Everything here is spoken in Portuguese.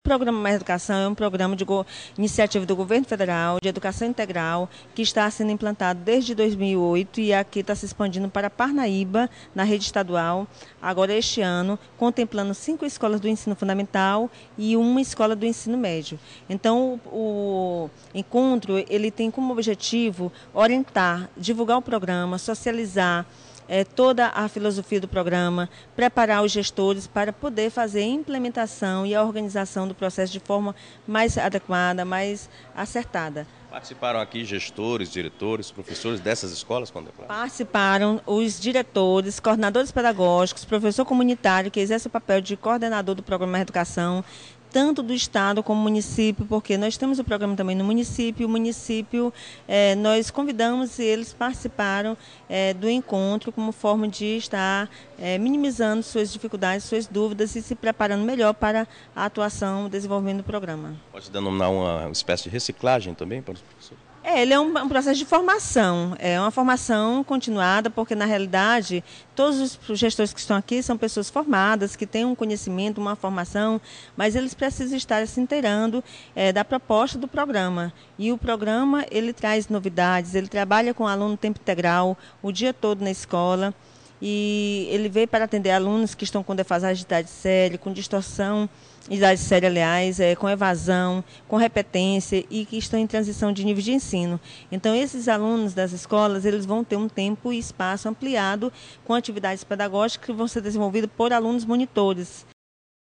O programa Mais Educação é um programa de iniciativa do Governo Federal de Educação Integral que está sendo implantado desde 2008 e aqui está se expandindo para Parnaíba, na rede estadual, agora este ano, contemplando 5 escolas do ensino fundamental e uma escola do ensino médio. Então, o encontro ele tem como objetivo orientar, divulgar o programa, socializar, toda a filosofia do programa, preparar os gestores para poder fazer a implementação e a organização do processo de forma mais adequada, mais acertada. Participaram aqui gestores, diretores, professores dessas escolas contempladas? Participaram os diretores, coordenadores pedagógicos, professor comunitário que exerce o papel de coordenador do programa Educação, tanto do Estado como do município, porque nós temos o programa também no município. O município, nós convidamos e eles participaram do encontro como forma de estar minimizando suas dificuldades, suas dúvidas e se preparando melhor para a atuação e desenvolvimento do programa. Pode denominar uma espécie de reciclagem também para os professores? Ele é um processo de formação, é uma formação continuada, porque na realidade todos os gestores que estão aqui são pessoas formadas, que têm um conhecimento, uma formação, mas eles precisam estar se inteirando da proposta do programa. E o programa ele traz novidades, ele trabalha com aluno tempo integral, o dia todo na escola, e ele veio para atender alunos que estão com defasagem de idade séria, com distorção de idade séria, aliás, com evasão, com repetência e que estão em transição de nível de ensino. Então, esses alunos das escolas, eles vão ter um tempo e espaço ampliado com atividades pedagógicas que vão ser desenvolvidas por alunos monitores.